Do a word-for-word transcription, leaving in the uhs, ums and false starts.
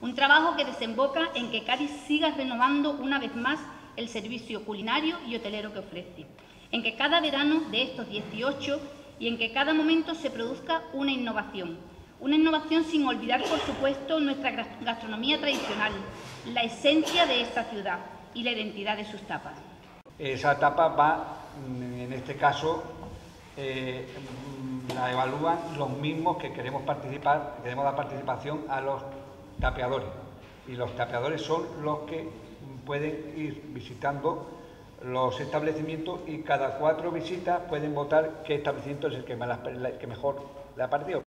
Un trabajo que desemboca en que Cádiz siga renovando una vez más el servicio culinario y hotelero que ofrece, en que cada verano de estos dieciocho y en que cada momento se produzca una innovación. Una innovación sin olvidar, por supuesto, nuestra gastronomía tradicional, la esencia de esta ciudad y la identidad de sus tapas. Esa tapa va, en este caso, eh, la evalúan los mismos que queremos participar, queremos dar participación a los tapeadores. Y los tapeadores son los que pueden ir visitando los establecimientos y cada cuatro visitas pueden votar qué establecimiento es el que, más, el que mejor le ha parecido.